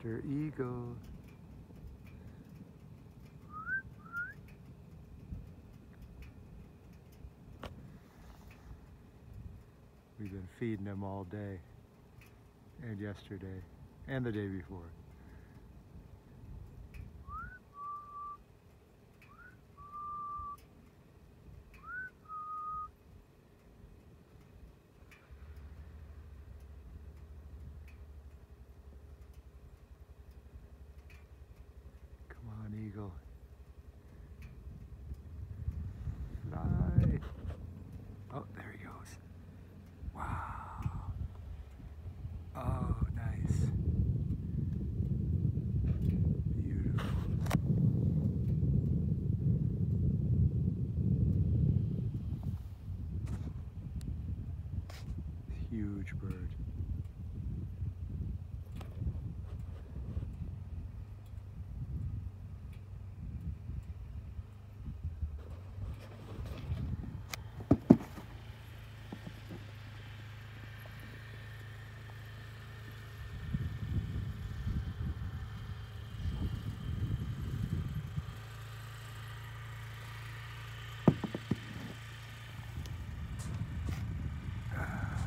Mr. Eagle. We've been feeding them all day, and yesterday, and the day before. Come on, Eagle. Fly. Oh, there he goes. Wow. Oh, nice. Beautiful. Huge bird.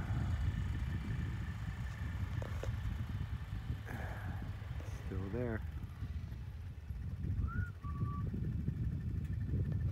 Still there.